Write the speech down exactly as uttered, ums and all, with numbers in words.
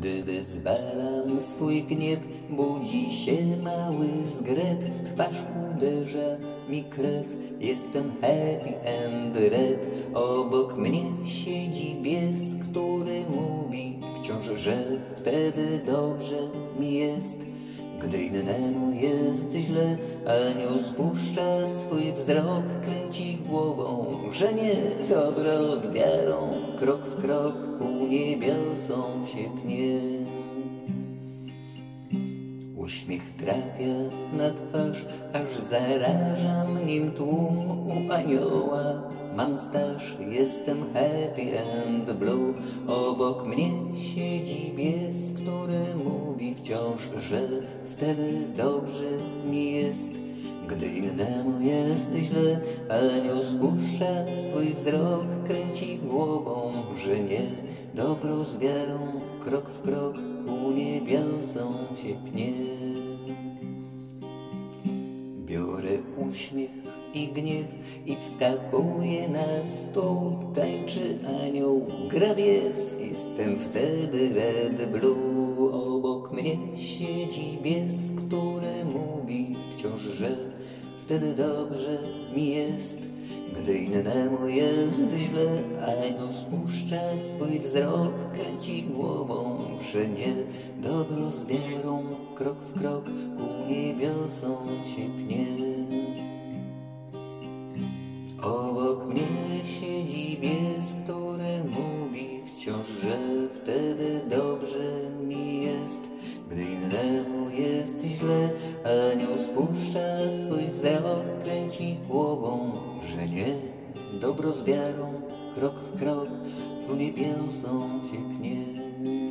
Gdy wyzwalam swój gniew, budzi się mały zgret. W twarz uderza mi krew, jestem happy and red. Obok mnie siedzi pies, który mówi wciąż, że wtedy dobrze mi jest. Gdy innemu jest źle, anioł spuszcza swój wzrok, kręci głową, że nie dobro z wiarą, krok w krok ku niebiosom się pnie. Uśmiech trafia na twarz, aż zarażam nim tłum u anioła. Mam staż, jestem happy and blue. Obok mnie siedzi pies, który mówi wciąż, że wtedy dobrze mi jest. Gdy innemu jest źle, anioł spuszcza swój wzrok, kręci głową, że nie dobro z wiarą, krok w krok ku niebiosom się pnie. Biorę uśmiech i gniew i wskakuję na stół. Tańczy anioł, gra pies, jestem wtedy red blue. Obok mnie siedzi pies, który mówi wciąż, że wtedy dobrze mi jest. Gdy innemu jest źle, anioł spuszcza swój wzrok, kręci głową, że nie dobro z wiarą, krok w krok ku niebiosom się pnie. Obok mnie siedzi pies, który mówi wciąż, że wtedy dobrze mi jest. Gdy innemu jest źle, anioł spuszcza swój wzrok, kręci głową, że nie dobro z wiarą, krok w krok ku niebiosom się pnie.